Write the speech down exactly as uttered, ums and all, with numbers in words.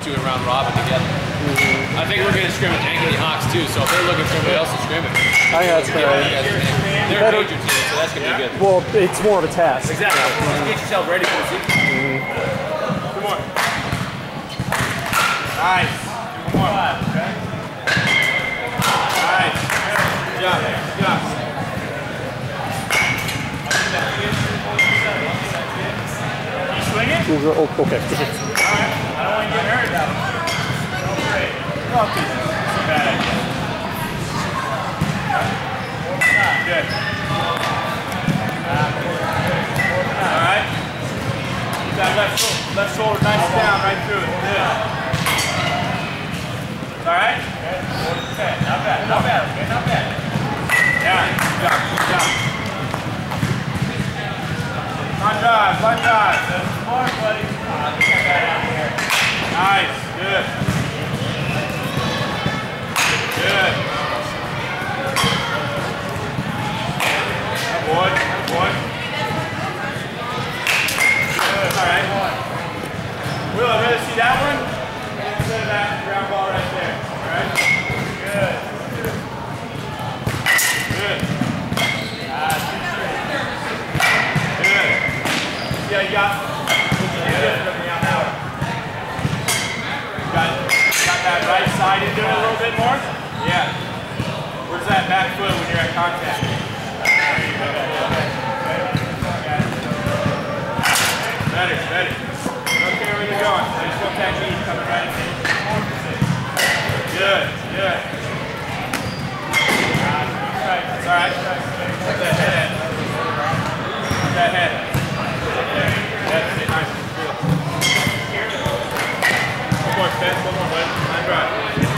two in round robin together. Mm-hmm. I think we're going to scrimmage Ankeny Hawks too, so if they're looking for somebody else to scrimmage, I think that's fair. They're a major team, so that's going to yeah. be good. Well, it's more of a test. Exactly. Yeah. Get yourself ready for the season. Mm-hmm. Come on. Nice. Come on. Okay. Nice. Good job. Good job. You swinging? Oh, okay. Alright. I don't want you getting hurt now. Great. Go off pieces. That's a bad idea. Good. Alright. Keep that left shoulder, left shoulder nice down right through it. Good. Alright? Okay. Not bad. Not bad. Okay, not bad. Yeah. Good job. Good job. Fun drive. Fun drive. That's smart, buddy. Nice. Good. Good. Good boy. Good boy. Good. All right. Will, I'd rather see that one instead of that ground ball right there. All right. Good. Good. Good. Yeah, you got. Got, got that right side into it a little bit more? Yeah. Where's that back foot when you're at contact? Better, better. I don't care where you're going. I just want that knee coming right in. Good, good. That's alright. Where's that head at? Where's that head? That's it, nice. One more, Spence, one more, bud. Nice drive.